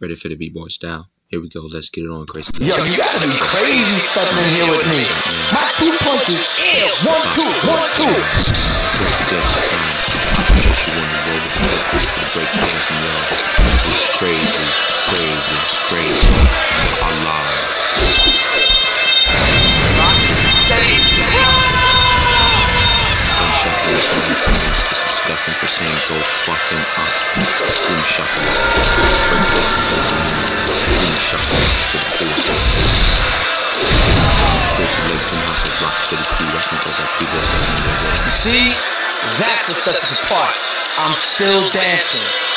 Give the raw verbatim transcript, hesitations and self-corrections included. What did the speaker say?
Ready for the b-boy style. Here we go, let's get it on, crazy. Yo, you gotta be crazy stepping in here with me. My two punches is one, two, one, two. It's crazy, crazy, crazy. Allah. Gunshot wounds many times. It's disgusting for saying go fucking up. Boom shuffle. Break this and goes on. Boom shuffle to the force of the Cross your legs and hustle rock to the beat. That's not what people are saying. You see, that's what sets us apart. I'm still dancing.